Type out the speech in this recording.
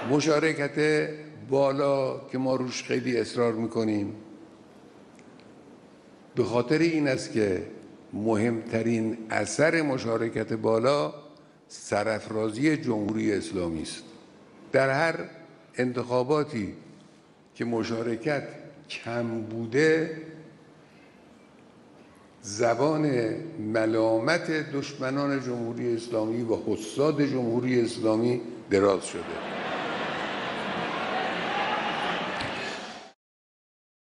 مشارکت بالا که ما روش خیلی اصرار میکنیم به خاطر این است که مهمترین اثر مشارکت بالا سرافرازی جمهوری اسلامی است. در هر انتخاباتی که مشارکت کم بوده زبان ملامت دشمنان جمهوری اسلامی و حساد جمهوری اسلامی دراز شده.